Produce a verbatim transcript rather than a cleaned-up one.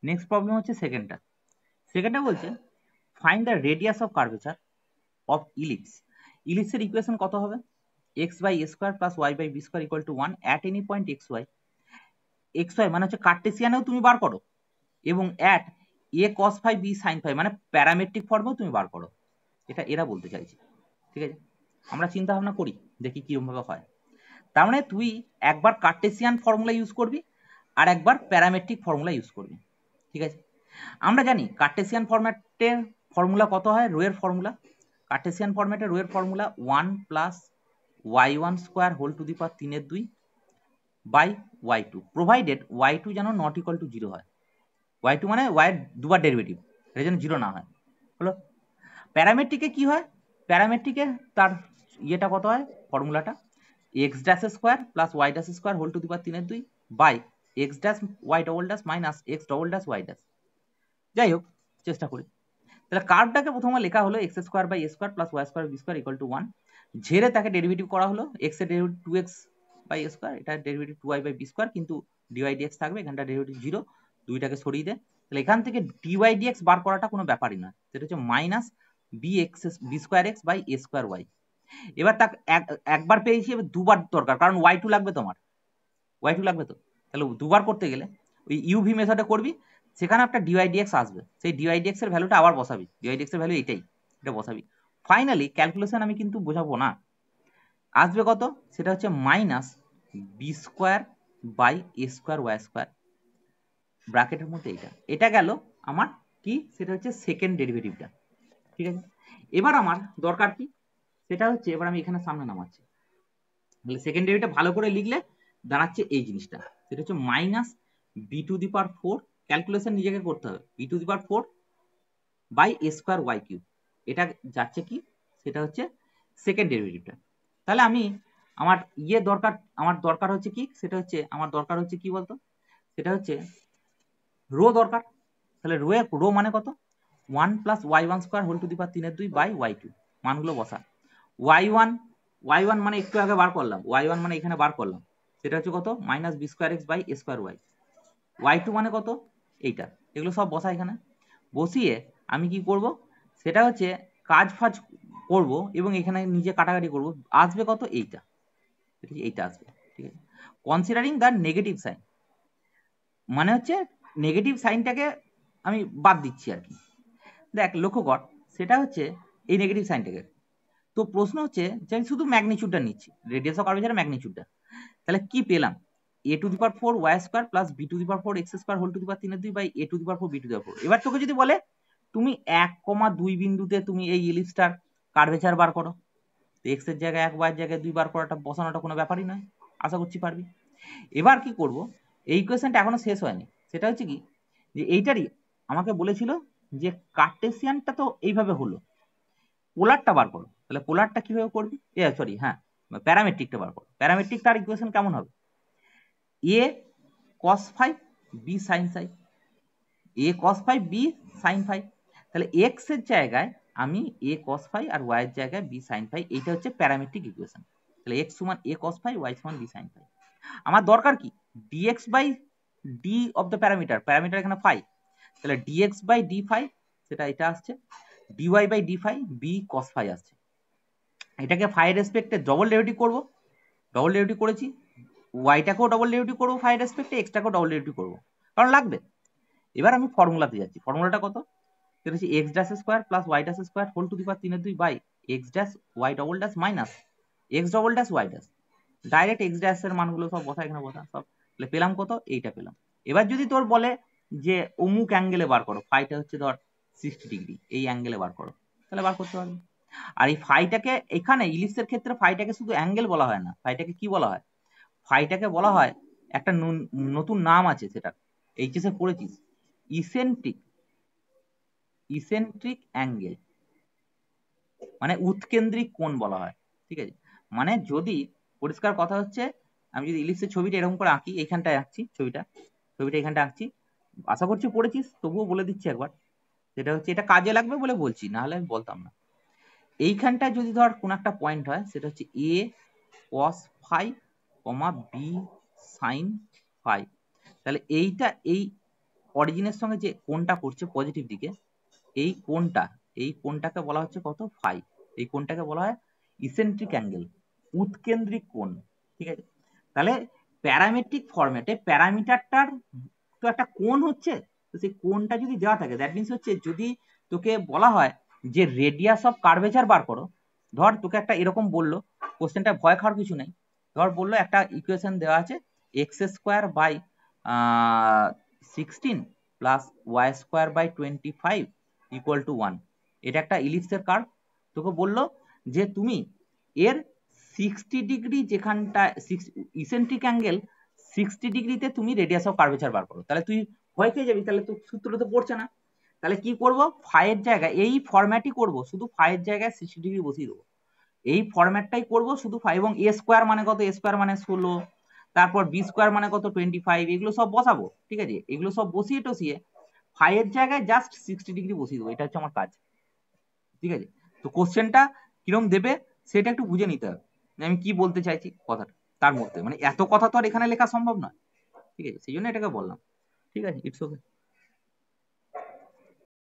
Next problem হচ্ছে সেকেন্ডটা। সেকেন্ডটা বলছে find the radius of curvature of ellipse. ইলিপসের ইকুয়েশন কত হবে? X by a square plus y by b square equal to one at any point x y. X y মানে হচ্ছে কার্টেসিয়ানেও তুমি বার করো এবং at a cos phi b sine phi মানে প্যারামেট্রিক ফর্মেও তুমি বার করো। এটা এরা বলতে চাইছে। ঠিক আছে, আমরা চিন্তা ভাবনা করি দেখি কিরকম ভাবে হয়। তার মানে তুই একবার কার্টেসিয়ান ফর্মুলা ইউজ করবি আর একবার প্যারামেট্রিক ফর্মুলা ইউজ করবি। ঠিক আছে, আমরা জানি কার্টেসিয়ান ফরম্যাটের ফর্মুলা কত হয়, রো এর ফর্মুলা। কার্টেসিয়ান ফরম্যাটে রো এর formula one plus y one square whole to the power তিনের দুই by y two, provided y two যেন নট ইকুয়াল টু জিরো হয়। ওয়াই টু মানে ওয়াই এর দুবার ডেরিভেটিভ, এটা যেন জিরো না হয়। হলো। প্যারামেট্রিকে কি হয়? প্যারামেট্রিকে তার ইয়েটা কত হয়, ফর্মুলাটা x dash square plus y dash square whole to the power তিনের দুই by x dash y double dash minus x double dash y dash. যাই হোক, চেষ্টা করি। তাহলে কার্ভটাকে প্রথমে লেখা হলো x square by a square plus y square b square equal to one. ঝেড়ে তাকে ডেরিভেটিভ করা হলো, এক্স এর derivative to x by a square, এটা derivative to y by b square, কিন্তু ডিওয়াই ডিএক্স থাকবে, এখানটা ডেরিভেটিভ জিরো, দুইটাকে সরিয়ে দেয়। তাহলে এখান থেকে ডিওয়াই ডিএক্স বার করাটা কোনো ব্যাপারই নয়, সেটা হচ্ছে minus b x b square x by a square y. এবার তাকে একবার পেয়েছি, এবার দুবার দরকার, কারণ ওয়াই টু লাগবে, তোমার ওয়াই টু লাগবে তো। তাহলে দুবার করতে গেলে ওই ইউভি মেথডে করবি, সেখানে একটা ডিওয়াই ডিএক্স আসবে, সেই ডিওয়াই ডিএক্স এর ভ্যালুটা আবার বসাবি, ডিওয়াই ডিএক্স এর ভ্যালু এটাই, এটা বসাবি। ফাইনালি ক্যালকুলেশন আমি কিন্তু বোঝাবো না, আসবে কত, সেটা হচ্ছে minus b square by a square y square, ব্র্যাকেটের মধ্যে এইটা, এটা গেল আমার কি, সেটা হচ্ছে সেকেন্ড ডেরিভেটিভটা। ঠিক আছে, এবার আমার দরকার কি, সেটা হচ্ছে এবার আমি এখানে সামনে নামাচ্ছি, তাহলে সেকেন্ড ডেরিভেটিভ ভালো করে লিখলে দাঁড়াচ্ছে এই জিনিসটা, সেটা হচ্ছে minus b to the power four, calculation নিজেকে করতে হবে, b to the power four by a square y cube, এটা যাচ্ছে কি, সেটা হচ্ছে সেকেন্ড ডেরিভেটিভটা। তাহলে আমি আমার ইয়ে দরকার, আমার দরকার হচ্ছে কি, সেটা হচ্ছে আমার দরকার হচ্ছে কি বলতো, সেটা হচ্ছে রো দরকার। তাহলে রো রো মানে কত, one plus y one square whole to the power তিনের দুই বাই ওয়াই টু, মানগুলো বসা। ওয়াই ওয়ান ওয়াই ওয়ান মানে একটু আগে বার করলাম, ওয়াই ওয়ান মানে এখানে বার করলাম, সেটা হচ্ছে কত, minus b square x by a square y. Y two মানে কত, এইটা, এগুলো সব বসা এখানে। বসিয়ে আমি কি করব, সেটা হচ্ছে কাজ ফাজ করব এবং এখানে নিজে কাটাকাটি করব, আসবে কত, এইটা, এইটা আসবে। ঠিক আছে, কনসিডারিং দ্য নেগেটিভ সাইন, মানে হচ্ছে নেগেটিভ সাইনটাকে আমি বাদ দিচ্ছি আর কি। দেখ লক্ষ্য কর, সেটা হচ্ছে এই নেগেটিভ সাইনটাকে, তো প্রশ্ন হচ্ছে যে আমি শুধু ম্যাগনিচিউডটা নিচ্ছি, রেডিয়াস অফ কার্ভেচারের ম্যাগনিচিউডটা, তাহলে কি পেলাম, a to the power four y square plus b to the power four x square whole to the power তিনের দুই by a to the power four b to the power four. এবার তোকে যদি বলে তুমি এক কমা দুই বিন্দুতে তুমি এই ইলিপসটার কার্ভেচার বার করো, এক্স এর জায়গায় এক, ওয়াই এর জায়গায় দুই বার করাটা বসানোটা কোনো ব্যাপারই নয়, আশা করছি পারবি। এবার কি করব, এই কোয়েশ্চেনটা এখনো শেষ হয়নি, সেটা হচ্ছে কি, যে এইটারই আমাকে বলেছিল যে কার্টেসিয়ানটা তো এইভাবে হলো, পোলারটা বার করো, তাহলে পোলারটা কিভাবে করবি, এ সরি হ্যাঁ, প্যারামেট্রিকটা বার করো। প্যারামেট্রিক তার ইকুয়েশন কেমন হবে, a cos five b sine five, a cos five b sine five, তাহলে এক্স এর জায়গায় আমি এ কস ফাইভ আর ওয়াই এর জায়গায় বি সাইন ফাইভ, এইটা হচ্ছে প্যারামেট্রিক ইকুয়েশন। তাহলে এক্স সমান এ কস ফাইভ, ওয়াই সমান বি সাইন ফাইভ। আমার দরকার কি, d x by d of the parameter, parameter এখানে ফাইভ, তাহলে ডিএক্স বাই ডি ফাইভ, সেটা এটা আসছে, d y by d five b cos five আসছে। এটাকে ফাইভ রেসপেক্টে ডবল ডেরিভেটিভ করব, ডবল ডেরিভেটিভ করেছি, ওয়াইটাকেও ডবল ডেরিভেটিভ করবো ফাইভ রেসপেক্টে, এক্সটাকেও ডবল ডেরিভেটিভ করবো, কারণ লাগবে। এবার আমি ফর্মুলাতে যাচ্ছি, ফর্মুলাটা কত, সেটা হচ্ছে x dash square plus y dash square whole to the power তিনের দুই by x dash y double dash minus x double dash y dash, direct x dash এর মানগুলো সব বসা এখানে বসা সব, তাহলে পেলাম কত, এইটা পেলাম। এবার যদি তোর বলে যে অমুক অ্যাঙ্গেলে বার করো, ফাইটা হচ্ছে ধর সিক্সটি ডিগ্রি, এই অ্যাঙ্গেলে বার করো, তাহলে বার করতে পারবে। আর এই ফাইটাকে এখানে ইলিপসের ক্ষেত্রে ফাইটাকে শুধু অ্যাঙ্গেল বলা হয় না, ফাইটাকে কি বলা হয়, ফাইটাকে বলা হয় একটা নতুন নাম আছে, সেটা এইচএসে পড়েছিস, ইসেন্ট্রিক, ইসেন্ট্রিক অ্যাঙ্গেল মানে উৎকেন্দ্রিক কোণ বলা হয়। ঠিক আছে, মানে যদি পরিষ্কার কথা হচ্ছে, আমি যদি ইলিপসের ছবিটা এরকম করে আঁকি, এইখানটায় আঁকছি ছবিটা, ছবিটা এখানটা আঁকছি, আশা করছি পড়েছিস, তবুও বলে দিচ্ছি একবার, সেটা হচ্ছে এটা কাজে লাগবে বলে বলছি, না হলে আমি বলতাম না। এইখানটায় যদি ধর কোন একটা পয়েন্ট হয়, সেটা হচ্ছে a cos phi comma b sine phi, তাহলে এইটা এই অরিজিনের সঙ্গে যে কোণটা করছে পজিটিভ দিকে, এই কোণটা এই কোণটাকে বলা হচ্ছে কত, ফাই। এই কোণটাকে বলা হয় ইসেন্ট্রিক অ্যাঙ্গেল, উৎকেন্দ্রিক কোণ। ঠিক আছে, তাহলে প্যারামেট্রিক ফরম্যাটে প্যারামিটারটার তো একটা কোণ হচ্ছে, তো সেই কোণটা যদি দেওয়া থাকে, দ্যাট মিনস হচ্ছে যদি তোকে বলা হয় যে রেডিয়াস অফ কার্ভেচার বার করো, ধর তোকে একটা এরকম বললো, কোশ্চেনটা ভয় খাওয়ার কিছু নেই, ধর বললো একটা ইকুয়েশন দেওয়া আছে x square by sixteen plus y square by twenty five equal to one. এটা একটা ইলিপসের কার্ভ, তোকে বললো যে তুমি এর সিক্সটি ডিগ্রি যেখানটা ইসেন্ট্রিক অ্যাঙ্গেল সিক্সটি ডিগ্রিতে তুমি রেডিয়াস অফ কার্ভেচার বার করো, তাহলে তুই ভয় খেয়ে যাবি, তাহলে তো সূত্রটা তো পড়ছে না। তাহলে কি করব, ফাইয়ের জায়গায় এই ফরম্যাটই করব, শুধু ফাইয়ের জায়গায় সিক্সটি ডিগ্রি বসিয়ে দেবো, এই ফরম্যাটটাই করব শুধু ফাইভ, এবং এ স্কোয়ার মানে কত, এ স্কোয়ার মানে ষোলো, তারপর বি স্কোয়ার মানে কত টোয়েন্টি ফাইভ, এগুলো সব বসাবো। ঠিক আছে, এগুলো সব বসিয়ে টসিয়ে ফাইয়ের জায়গায় জাস্ট সিক্সটি ডিগ্রি বসিয়ে দেবো, এটা হচ্ছে আমার কাজ। ঠিক আছে, তো কোশ্চেনটা কিরম দেবে সেটা একটু বুঝে নিতে হবে, আমি কি বলতে চাইছি কথাটা তার মধ্যে, মানে এত কথা তো আর এখানে লেখা সম্ভব নয়। ঠিক আছে, সেই জন্য এটাকে বললাম। ঠিক আছে, ইটস ওকে।